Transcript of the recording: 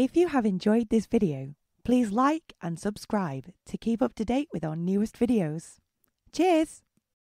If you have enjoyed this video, please like and subscribe to keep up to date with our newest videos. Cheers!